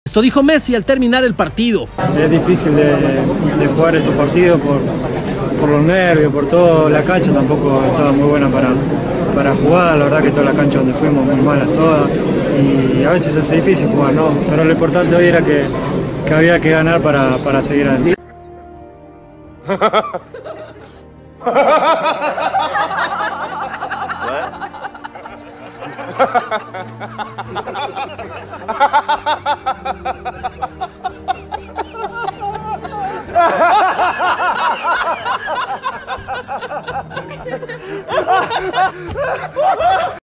Esto dijo Messi al terminar el partido. Es difícil de jugar estos partidos por los nervios, por todo. La cancha tampoco estaba muy buena para jugar. La verdad que toda la cancha donde fuimos muy malas todas. Y a veces es difícil jugar, ¿no? Pero lo importante hoy era que había que ganar para seguir adelante.